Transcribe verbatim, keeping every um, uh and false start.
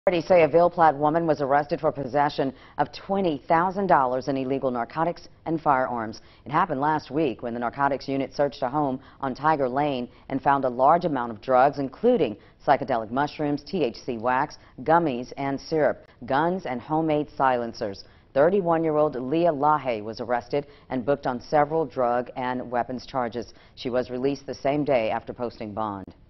Authorities say a Ville Platte woman was arrested for possession of twenty thousand dollars in illegal narcotics and firearms. It happened last week when the narcotics unit searched a home on Tiger Lane and found a large amount of drugs, including psychedelic mushrooms, T H C wax, gummies, and syrup, guns, and homemade silencers. thirty-one-year-old Leah Lahaye was arrested and booked on several drug and weapons charges. She was released the same day after posting bond.